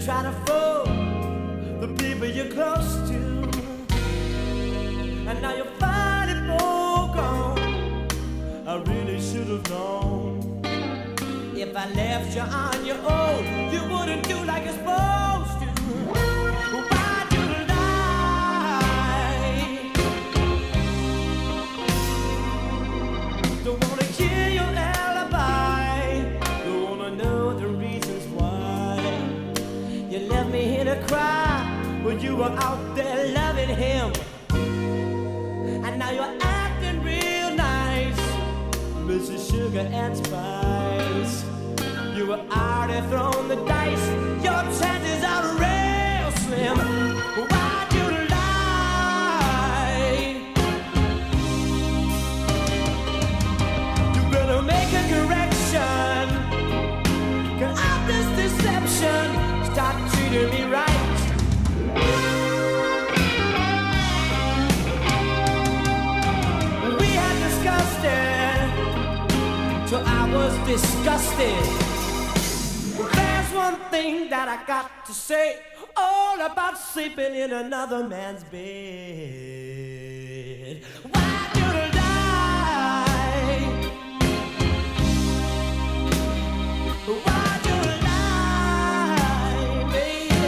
try to fool the people you're close to, and now you're finally gone. I really should have known. If I left you on your own, you wouldn't do like you're supposed to. Why'd you lie? Don't wanna hear your alibi. Don't wanna know the reasons why you left me here to cry when you were out there loving him. And now you're acting real nice, Mrs. Sugar and Spice. You were already thrown the dice. Your chances are real slim. Why'd you lie? You better make a correction. Get out this deception. Start treating me right. We had discussed it till I was disgusted. There's one thing that I got to say, all about sleeping in another man's bed. Why'd you lie? Why'd you lie, baby?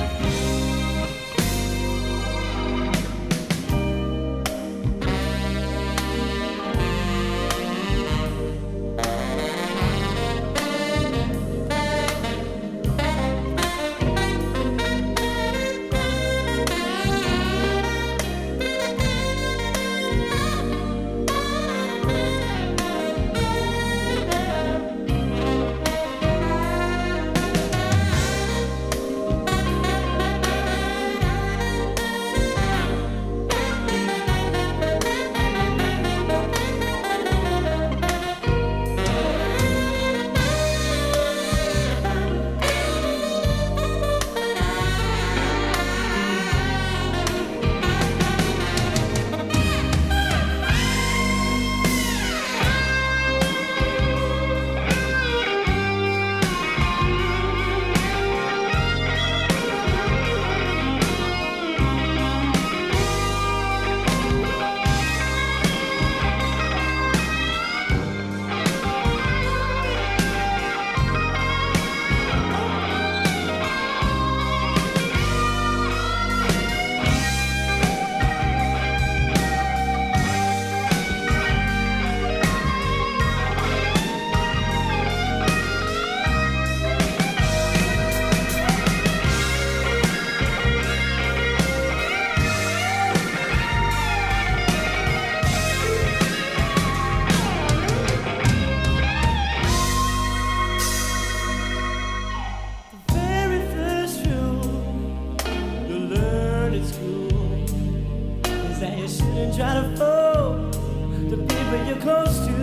Try to fool the people you're close to,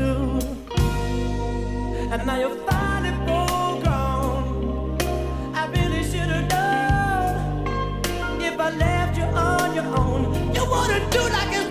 and now you're finally full gone. I really should have known. If I left you on your own, you wouldn't do like it's